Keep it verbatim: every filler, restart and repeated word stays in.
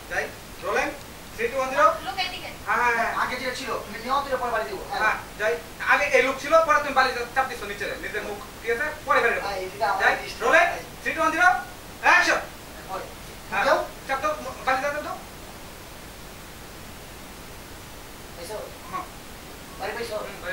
যাই rolling three two one zero লোক এদিকে হ্যাঁ হ্যাঁ হ্যাঁ আগে যেটা ছিল তুমি নিয়ম তুলে পরে বাড়ি দেবো হ্যাঁ যাই আগে এই লোক ছিল পরে তুমি বালি চাপ দিছো নিচে নিজের মুখ ঠিক আছে পরে ফেলে হ্যাঁ এদিকে আমার যাই দৃষ্টি rolling three two one zero action হয় হ্যাঁ যাও চাপ দাও বালি চাপ দাও এসো হ্যাঁ বাড়ি পাইছো হুম